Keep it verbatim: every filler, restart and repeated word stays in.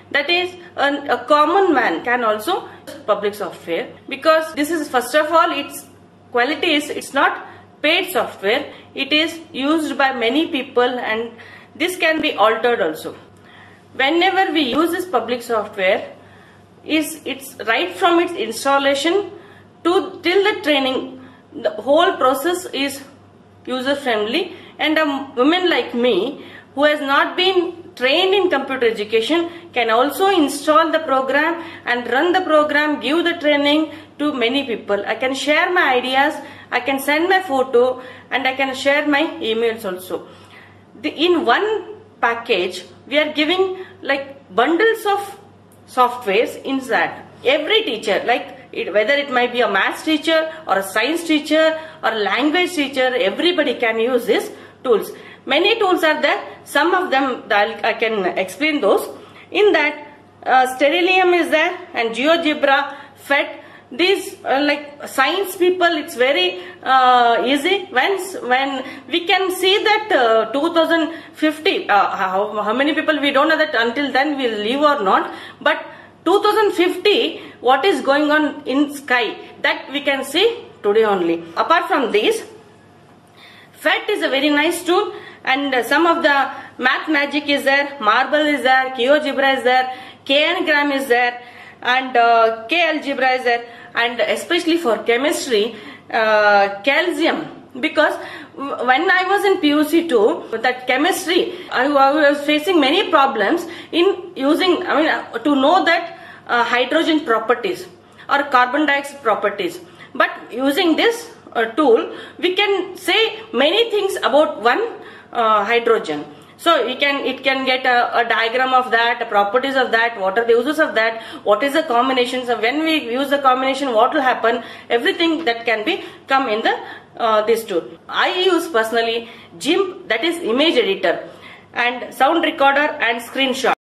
that is a, a common man can also use public software, because this is, first of all, its quality is it's not paid software, it is used by many people, and this can be altered also. Whenever we use this public software, is it's right from its installation to till the training, the whole process is user friendly, and a woman like me who has not been trained in computer education can also install the program and run the program, give the training to many people. I can share my ideas, I can send my photo, and I can share my emails also. The, in one package we are giving like bundles of softwares in that. Every teacher, like it, whether it might be a maths teacher or a science teacher or a language teacher, everybody can use these tools. Many tools are there, some of them I'll, I can explain those. In that uh, Sterilium is there, and GeoGebra, F E T. These uh, like science people, it's very uh, easy. When when we can see that uh, two thousand fifty, uh, how, how many people we don't know that until then we'll live or not, but two thousand fifty, what is going on in sky, that we can see today only. Apart from this, F E T is a very nice tool, and uh, some of the Math Magic is there, Marble is there, GeoGebra is there, K-Ngram is there, and uh, K-Algebra is there, and especially for chemistry, uh, Calcium, because when I was in P U C two, that chemistry, I, I was facing many problems in using, I mean, to know that uh, hydrogen properties or carbon dioxide properties. But using this uh, tool, we can say many things about one uh, hydrogen. So we can, it can get a, a diagram of that, the properties of that, what are the uses of that, what is the combinations of, when we use the combination, what will happen, everything that can be come in the uh, this tool. I use personally GIMP, that is image editor, and sound recorder and screenshot.